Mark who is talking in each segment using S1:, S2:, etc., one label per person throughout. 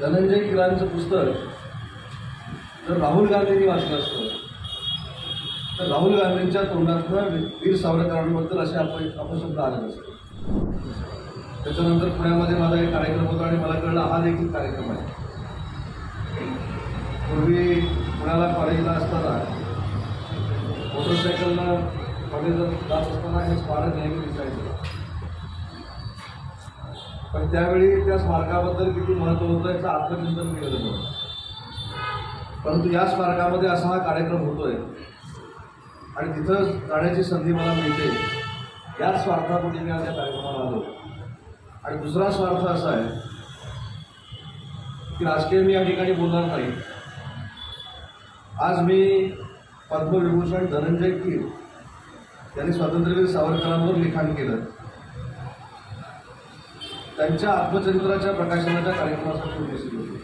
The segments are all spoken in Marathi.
S1: धनंजय कीरांचं पुस्तक जर राहुल गांधींनी वाचलं असतं तर राहुल गांधींच्या तोंडातून वीर सावरकरांबद्दल असे अपशब्द आले नसते. त्याच्यानंतर पुण्यामध्ये माझा एक कार्यक्रम होता आणि मला कळलं हा देखील कार्यक्रम आहे. पूर्वी पुण्याला कॉलेजला असताना मोटरसायकलनं कॉलेजला जात असताना हे स्मारक नेहमी दिसायचं. पण त्यावेळी त्या स्मारकाबद्दल किती महत्त्व होतं याचं आत्मचिंतन केलं नव्हतं. परंतु या स्मारकामध्ये असा हा कार्यक्रम होतोय आणि तिथं जाण्याची संधी मला मिळते, याच स्वार्थापोटी मी आज या कार्यक्रमाला आलो. आणि दुसरा स्वार्थ असा आहे की राजकीय मी या ठिकाणी बोलणार नाही. आज मी पद्मविभूषण धनंजय कीर यांनी स्वातंत्र्यवीर सावरकरांवर लिखाण केलं. त्यांच्या आत्मचरित्राच्या प्रकाशनाच्या कार्यक्रमासाठी उपस्थित होते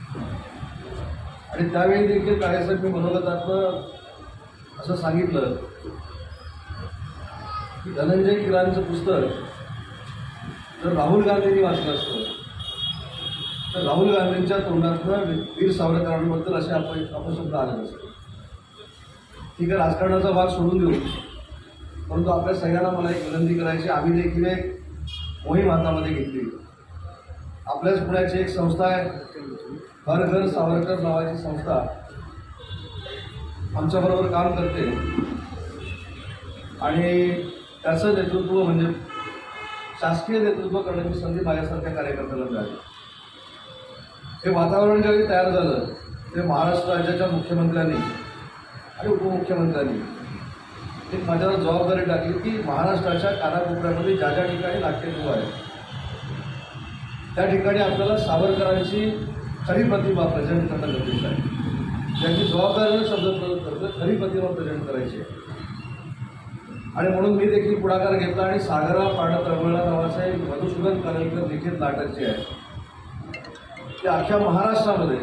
S1: आणि त्यावेळी देखील काळेसाहेब मी मनोगतातनं असं सांगितलं की धनंजय कीरांचं पुस्तक जर राहुल गांधींनी वाचलं असतं तर राहुल गांधींच्या तोंडातून वीर सावरकरांबद्दल असे अपशब्द आले नसते. ठीक आहे, राजकारणाचा भाग सोडून देऊ, परंतु आपल्या सगळ्यांना मला एक विनंती करायची. आम्ही देखील एक मोहीम हातामध्ये घेतली. आपल्याच पुण्याची एक संस्था आहे, हर घर सावरकर नावाची संस्था आमच्याबरोबर काम करते आणि त्याचं नेतृत्व म्हणजे शासकीय नेतृत्व करण्याची संधी माझ्यासारख्या कार्यकर्त्याला मिळाली. हे वातावरण ज्यावेळी तयार झालं ते महाराष्ट्र राज्याच्या मुख्यमंत्र्यांनी आणि उपमुख्यमंत्र्यांनी एक माझ्यावर जबाबदारी टाकली की महाराष्ट्राच्या कानाकोपऱ्यामध्ये ज्या ज्या ठिकाणी नाट्यगृह आहे त्या ठिकाणी आपल्याला सावरकरांची खरी प्रतिभा प्रेझेंट करणं गरजेचं आहे. ज्यांची जबाबदारीने शब्द करतो खरी प्रतिभा प्रेझेंट करायची आहे. आणि म्हणून मी देखील पुढाकार घेतला आणि सागरा पाडत रमळा नावाचं एक मधुसूदन कानेटकर लिखित नाटक जे आहे ते अख्ख्या महाराष्ट्रामध्ये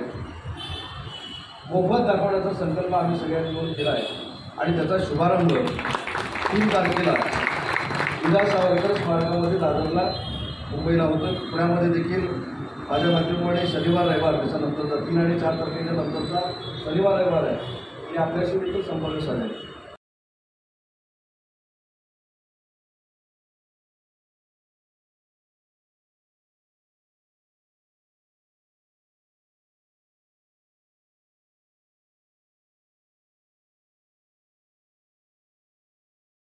S1: मोफत दाखवण्याचा संकल्प आम्ही सगळ्यांनी मिळून केला आहे आणि त्याचा शुभारंभ 3 तारखेला विदा सावरकर स्मारकामध्ये दादरला मुंबईला होतं. पुण्यामध्ये देखील माझ्या माध्यमामुळे शनिवार रविवार त्याच्यानंतरचा 3 आणि 4 तारखेच्या नंतरचा शनिवार रविवार आहे. मी आपल्याशी देखील संपर्क साधेल.